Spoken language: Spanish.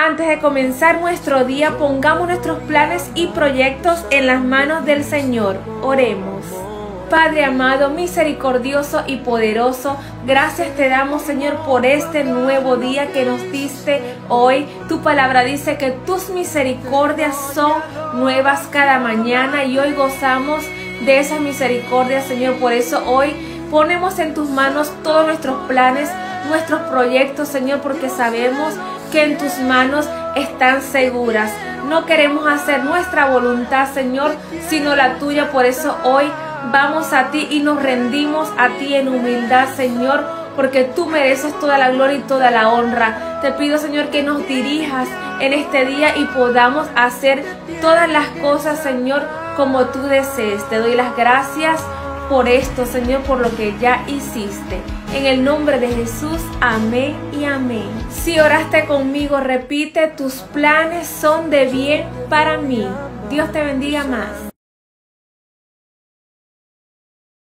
Antes de comenzar nuestro día, pongamos nuestros planes y proyectos en las manos del Señor. Oremos. Padre amado, misericordioso y poderoso, gracias te damos, Señor, por este nuevo día que nos diste hoy. Tu palabra dice que tus misericordias son nuevas cada mañana y hoy gozamos de esas misericordias, Señor. Por eso hoy ponemos en tus manos todos nuestros planes, nuestros proyectos, Señor, porque sabemos que en tus manos están seguras. No queremos hacer nuestra voluntad, Señor, sino la tuya. Por eso hoy vamos a ti y nos rendimos a ti en humildad, Señor, porque tú mereces toda la gloria y toda la honra. Te pido, Señor, que nos dirijas en este día y podamos hacer todas las cosas, Señor, como tú desees. Te doy las gracias por esto, Señor, por lo que ya hiciste. En el nombre de Jesús, amén y amén. Si oraste conmigo, repite: tus planes son de bien para mí. Dios te bendiga más.